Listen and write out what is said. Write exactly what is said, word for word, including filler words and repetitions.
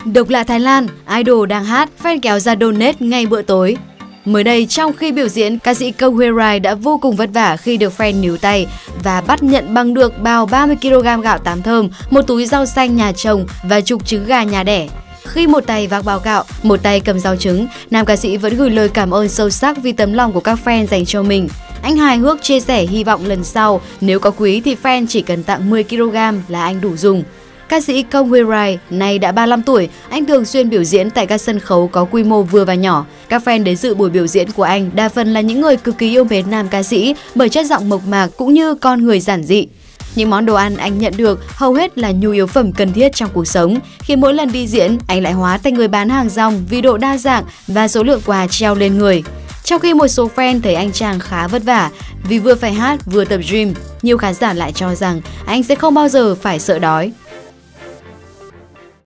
Độc lạ Thái Lan, idol đang hát, fan kéo ra donate ngay bữa tối. Mới đây, trong khi biểu diễn, ca sĩ Kang Hae-rai đã vô cùng vất vả khi được fan níu tay và bắt nhận bằng được bao ba mươi ki lô gam gạo tám thơm, một túi rau xanh nhà trồng và chục trứng gà nhà đẻ. Khi một tay vác bao gạo, một tay cầm rau trứng, nam ca sĩ vẫn gửi lời cảm ơn sâu sắc vì tấm lòng của các fan dành cho mình. Anh hài hước chia sẻ hy vọng lần sau, nếu có quý thì fan chỉ cần tặng mười ki lô gam là anh đủ dùng. Ca sĩ Kang Hae-rai nay đã ba mươi lăm tuổi, anh thường xuyên biểu diễn tại các sân khấu có quy mô vừa và nhỏ. Các fan đến dự buổi biểu diễn của anh đa phần là những người cực kỳ yêu mến nam ca sĩ bởi chất giọng mộc mạc cũng như con người giản dị. Những món đồ ăn anh nhận được hầu hết là nhu yếu phẩm cần thiết trong cuộc sống, khi mỗi lần đi diễn anh lại hóa thành người bán hàng rong vì độ đa dạng và số lượng quà treo lên người. Trong khi một số fan thấy anh chàng khá vất vả vì vừa phải hát vừa tập gym, nhiều khán giả lại cho rằng anh sẽ không bao giờ phải sợ đói.